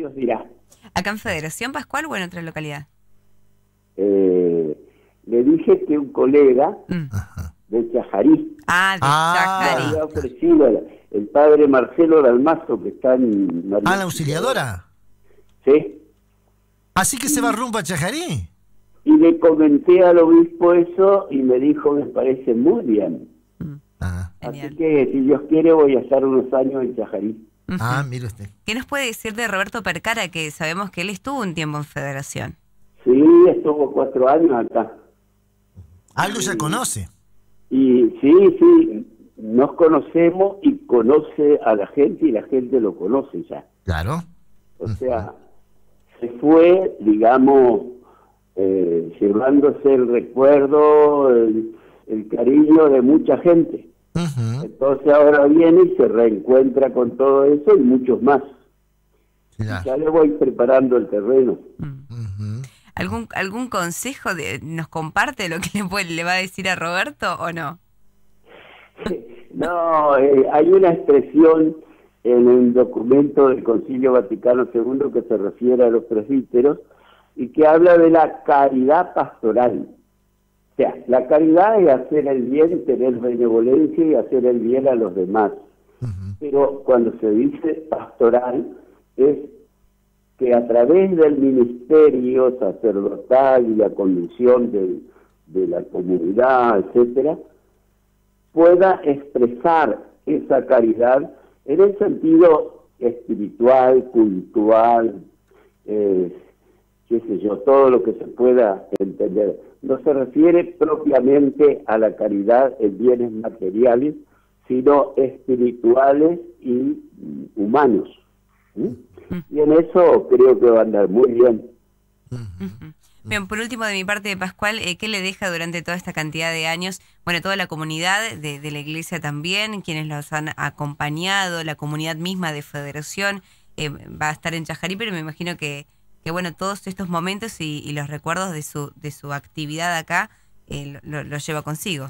Dios dirá. ¿Acá en Federación, Pascual, o en otra localidad? Le dije que un colega de Chajarí De Chajarí. había ofrecido el padre Marcelo Dalmazo, que está en ¿La auxiliadora? Sí. ¿Así que se va rumbo a Chajarí? Y le comenté al obispo eso y me dijo, me parece muy bien. Así que, si Dios quiere, voy a estar unos años en Chajarí. Mire usted. ¿Qué nos puede decir de Roberto Percara, que sabemos que él estuvo un tiempo en Federación? Sí, estuvo 4 años acá. Algo ya conoce. Y sí, nos conocemos y conoce a la gente y la gente lo conoce ya. Claro. O sea, se fue, digamos, llevándose el recuerdo, el cariño de mucha gente. Entonces ahora viene y se reencuentra con todo eso y muchos más. Claro. Ya le voy preparando el terreno. ¿Algún consejo nos comparte lo que le va a decir a Roberto o no? No, hay una expresión en el documento del Concilio Vaticano II que se refiere a los presbíteros y que habla de la caridad pastoral. O sea, la caridad es hacer el bien, tener benevolencia y hacer el bien a los demás. Pero cuando se dice pastoral, es que a través del ministerio sacerdotal y la conducción de la comunidad, etcétera, pueda expresar esa caridad en el sentido espiritual, cultural, qué sé yo, todo lo que se pueda entender. No se refiere propiamente a la caridad en bienes materiales, sino espirituales y humanos. Y en eso creo que va a andar muy bien. Bien, por último de mi parte, Pascual, ¿qué le deja durante toda esta cantidad de años? Bueno, toda la comunidad de la iglesia también, quienes los han acompañado, la comunidad misma de Federación, va a estar en Chajarí, pero me imagino que bueno, todos estos momentos y los recuerdos de su actividad acá lo lleva consigo.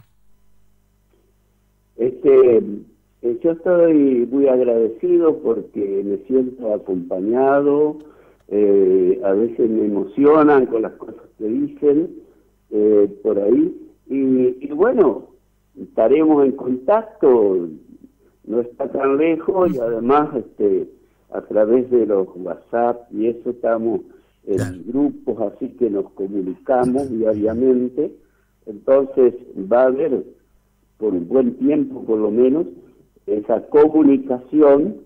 Yo estoy muy agradecido porque me siento acompañado, a veces me emocionan con las cosas que dicen por ahí, y bueno, estaremos en contacto, no está tan lejos, y además a través de los WhatsApp y eso estamos en grupos, así que nos comunicamos diariamente. Entonces va a haber por un buen tiempo por lo menos esa comunicación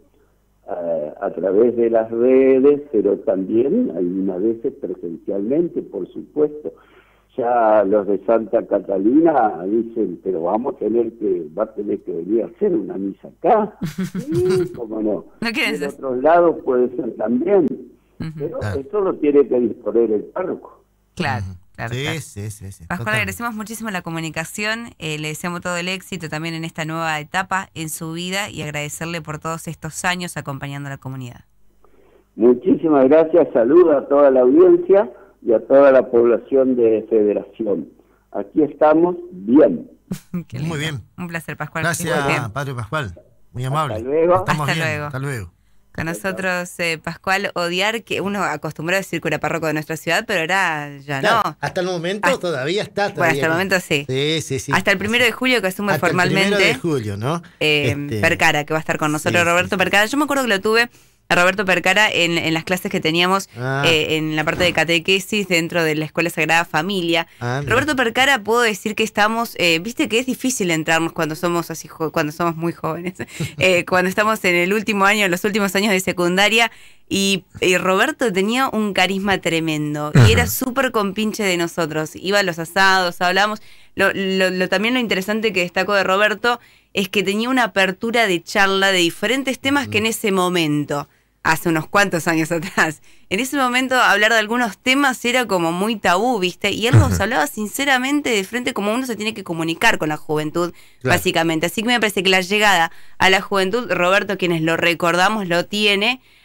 a través de las redes, pero también algunas veces presencialmente, por supuesto. Ya los de Santa Catalina dicen, pero va a tener que venir a hacer una misa acá. Sí, cómo no. En otros lados puede ser también. Pero eso lo tiene que disponer el párroco. Claro. Sí. Pascual, agradecemos muchísimo la comunicación, le deseamos todo el éxito también en esta nueva etapa en su vida y agradecerle por todos estos años acompañando a la comunidad. Muchísimas gracias, saludos a toda la audiencia y a toda la población de Federación. Aquí estamos bien. Muy bien. Un placer, Pascual. Gracias, Padre Pascual. Muy amable. Hasta luego. Hasta luego. Con nosotros, Pascual Odiar, que uno acostumbrado a decir cura párroco de nuestra ciudad, pero ahora ya no. Hasta el momento todavía está. Bueno, hasta el momento sí. Sí. Hasta el 1 de julio que asume hasta formalmente. El 1 de julio, ¿no? Percara, que va a estar con nosotros, Roberto Percara. Yo me acuerdo que lo tuve a Roberto Percara en las clases que teníamos en la parte de catequesis dentro de la Escuela Sagrada Familia. Roberto Percara, puedo decir que estamos, viste que es difícil entrarnos cuando somos así, cuando somos muy jóvenes, cuando estamos en el último año, en los últimos años de secundaria, y Roberto tenía un carisma tremendo y era súper compinche de nosotros. Iba a los asados, hablábamos. También lo interesante que destaco de Roberto es que tenía una apertura de charla de diferentes temas que en ese momento, hace unos cuantos años atrás, en ese momento hablar de algunos temas era como muy tabú, ¿viste? Y él nos hablaba sinceramente de frente como uno se tiene que comunicar con la juventud, básicamente. Así que me parece que la llegada a la juventud, Roberto, quienes lo recordamos, lo tiene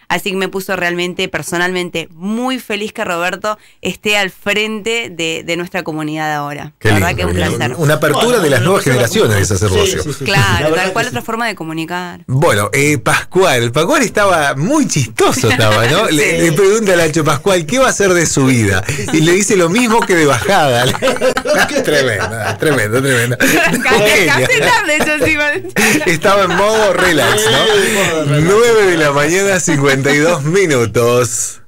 Así que me puso realmente, personalmente, muy feliz que Roberto esté al frente de nuestra comunidad ahora. Qué la lindo, verdad que es un placer. Una apertura de las nuevas generaciones de sacerdocio. Claro, tal cual otra forma de comunicar. Bueno, Pascual estaba muy chistoso, ¿no? Le pregunta a Lacho Pascual, ¿qué va a hacer de su vida? Y le dice lo mismo que de bajada. Tremendo. Casi tarde, yo sí. Estaba en modo relax, ¿no? 9 de la mañana, 52 minutos.